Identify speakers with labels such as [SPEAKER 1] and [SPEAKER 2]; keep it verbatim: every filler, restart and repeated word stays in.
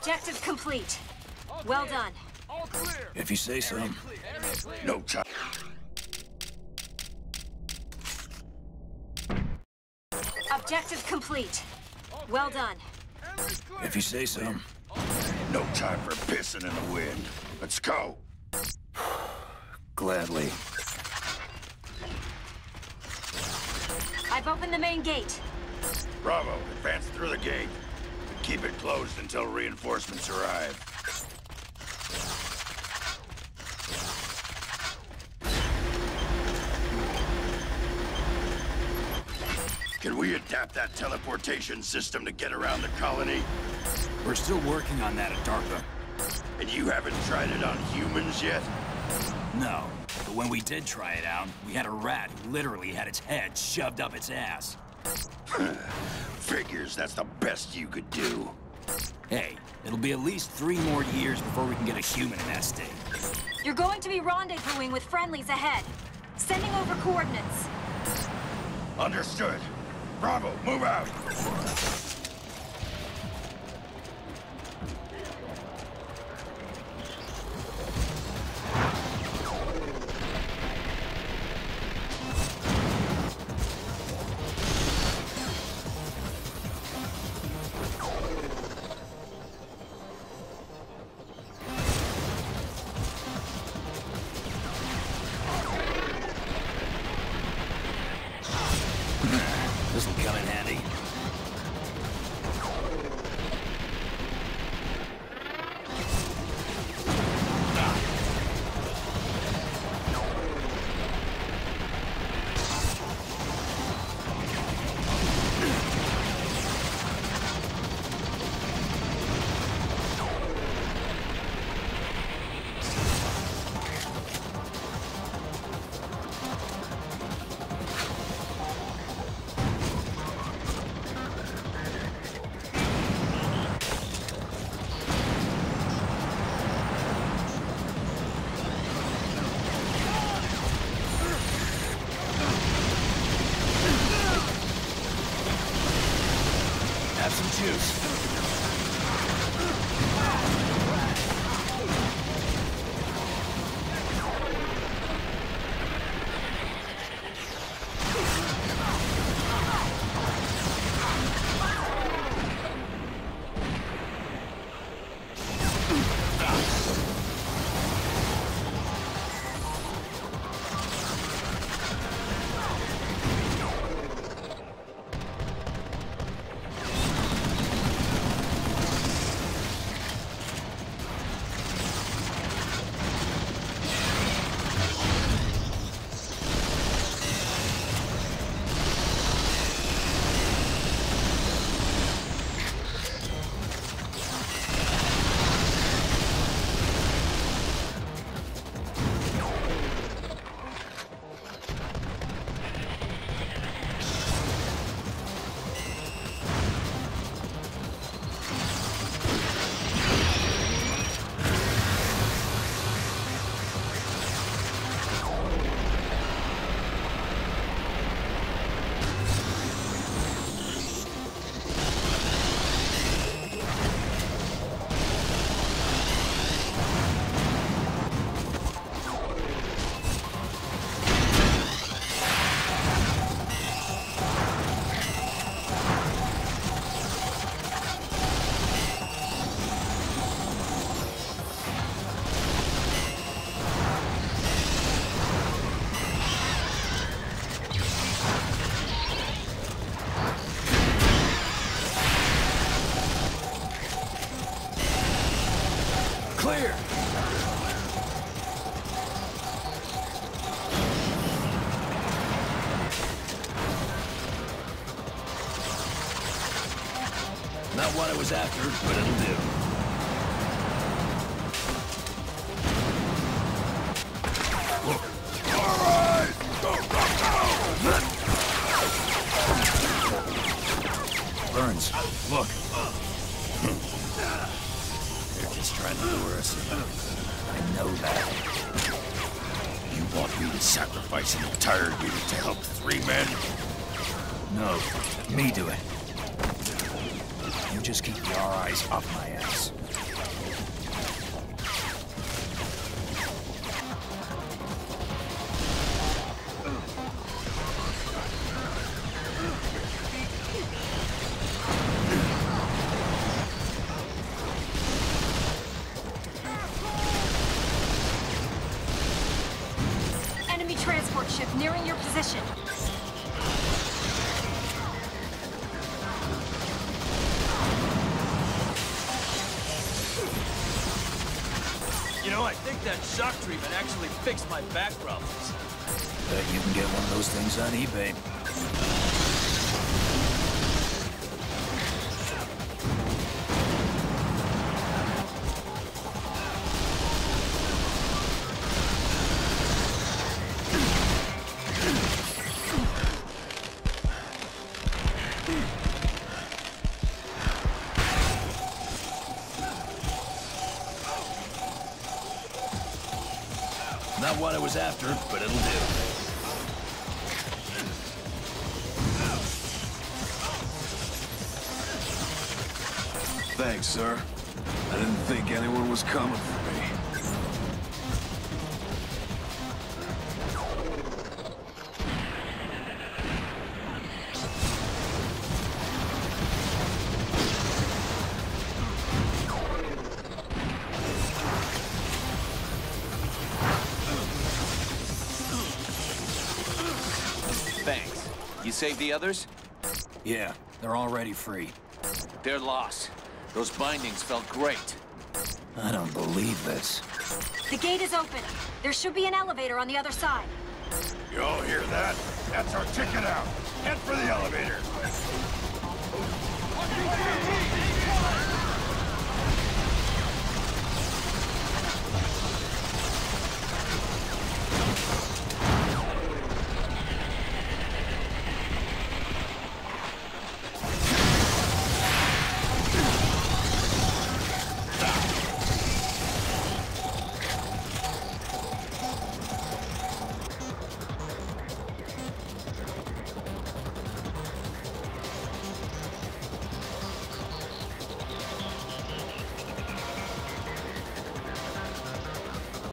[SPEAKER 1] Objective complete. Well done.
[SPEAKER 2] All clear.
[SPEAKER 3] If you say so.
[SPEAKER 4] No time.
[SPEAKER 1] Objective complete. Well done.
[SPEAKER 3] If you say so.
[SPEAKER 4] No time for pissing in the wind. Let's go.
[SPEAKER 3] Gladly.
[SPEAKER 1] I've opened the main gate.
[SPEAKER 4] Bravo, advance through the gate. But keep it closed until reinforcements arrive. Can we adapt that teleportation system to get around the colony?
[SPEAKER 3] We're still working on that at DARPA.
[SPEAKER 4] And you haven't tried it on humans yet?
[SPEAKER 3] No, but when we did try it out, we had a rat who literally had its head shoved up its ass.
[SPEAKER 4] Figures that's the best you could do.
[SPEAKER 3] Hey, it'll be at least three more years before we can get a human in that state.
[SPEAKER 1] You're going to be rendezvousing with friendlies ahead. Sending over coordinates.
[SPEAKER 4] Understood. Bravo, move out!
[SPEAKER 3] This'll come in handy. Have some juice. Clear! Not what I was after, but it'll do. Look. All right! Go, go, go! Burns, look. They're just trying to lure us in. I know that. You want me to sacrifice an entire unit to help three men? No, me do it. You just keep your eyes off my ass.
[SPEAKER 1] position.
[SPEAKER 2] You know, I think that shock treatment actually fixed my back problems.
[SPEAKER 3] Bet you can get one of those things on eBay. Not what I was after, but it'll do.
[SPEAKER 5] Thanks, sir. I didn't think anyone was coming for me.
[SPEAKER 2] Thanks. You saved the others?
[SPEAKER 3] Yeah, they're already free.
[SPEAKER 2] They're lost. Those bindings felt great.
[SPEAKER 3] I don't believe this.
[SPEAKER 1] The gate is open. There should be an elevator on the other side.
[SPEAKER 4] You all hear that? That's our ticket out. Head for the elevator.